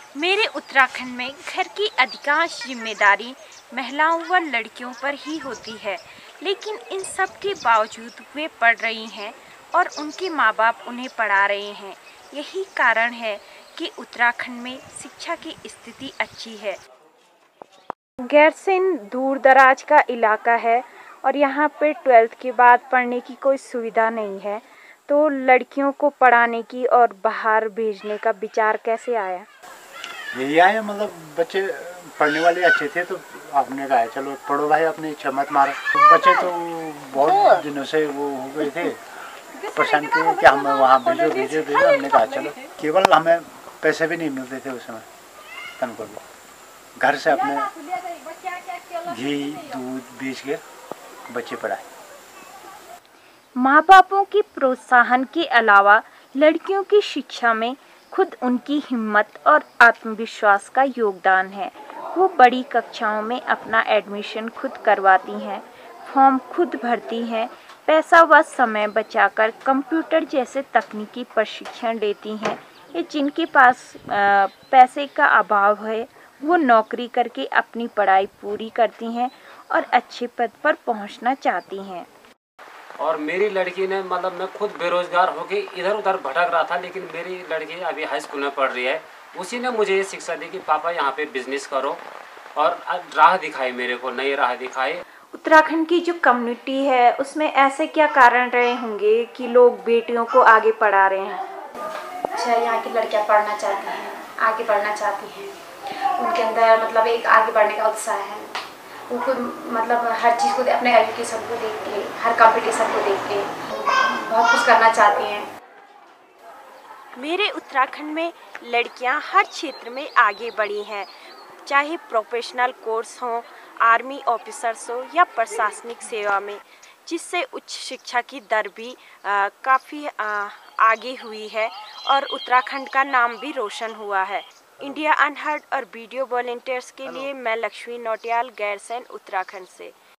मेरे उत्तराखंड में घर की अधिकांश जिम्मेदारी महिलाओं व लड़कियों पर ही होती है, लेकिन इन सब के बावजूद वे पढ़ रही हैं और उनके माँ बाप उन्हें पढ़ा रहे हैं। यही कारण है कि उत्तराखंड में शिक्षा की स्थिति अच्छी है। गैरसेन दूर दराज का इलाका है और यहाँ पे 12th के बाद पढ़ने की कोई सुविधा नहीं है, तो लड़कियों को पढ़ाने की और बाहर भेजने का विचार कैसे आया? यही आया, मतलब बच्चे पढ़ने वाले अच्छे थे तो आपने कहा चलो पढ़ो भाई, अपनी इच्छा मत मारो। तो बच्चे तो बहुत दिनों से वो हो गए थे परेशान थे कि हम वहाँ भेजो भेजो भेजो। हमने कहा चलो, केवल हमें पैसे भी नहीं मिलते थे उस समय, तनख्वाह भी घर से अपने घी दूध बेच के बच्चे पढ़ाए। माँ बापों की प्रोत्साहन के अलावा लड़कियों की शिक्षा में खुद उनकी हिम्मत और आत्मविश्वास का योगदान है। वो बड़ी कक्षाओं में अपना एडमिशन खुद करवाती हैं, फॉर्म खुद भरती हैं, पैसा व समय बचाकर कंप्यूटर जैसे तकनीकी प्रशिक्षण लेती हैं। ये जिनके पास पैसे का अभाव है वो नौकरी करके अपनी पढ़ाई पूरी करती हैं और अच्छे पद पर पहुंचना चाहती हैं। और मेरी लड़की ने, मतलब मैं खुद बेरोजगार होके इधर उधर भटक रहा था, लेकिन मेरी लड़की अभी हाई स्कूल में पढ़ रही है। उसी ने मुझे ये शिक्षा दी कि पापा यहाँ पे बिजनेस करो, और राह दिखाई मेरे को, नई राह दिखाई। उत्तराखंड की जो कम्युनिटी है उसमें ऐसे क्या कारण रहे होंगे कि लोग बेटियों को आगे पढ़ा रहे हैं? अच्छा, यहाँ की लड़कियाँ पढ़ना चाहती हैं, आगे बढ़ना चाहती हैं। उनके अंदर मतलब एक आगे बढ़ने का उत्साह है। वो खुद मतलब हर चीज़ को, अपने एजुकेशन को देख के, हर कंपटीशन को देख के बहुत कुछ करना चाहती हैं। मेरे उत्तराखंड में लड़कियां हर क्षेत्र में आगे बढ़ी हैं, चाहे प्रोफेशनल कोर्स हो, आर्मी ऑफिसर्स हो या प्रशासनिक सेवा में, जिससे उच्च शिक्षा की दर भी काफ़ी आगे हुई है और उत्तराखंड का नाम भी रोशन हुआ है। इंडिया अनहर्ड और वीडियो वॉलंटियर्स के लिए मैं लक्ष्मी नौटियाल, गैरसैन, उत्तराखंड से।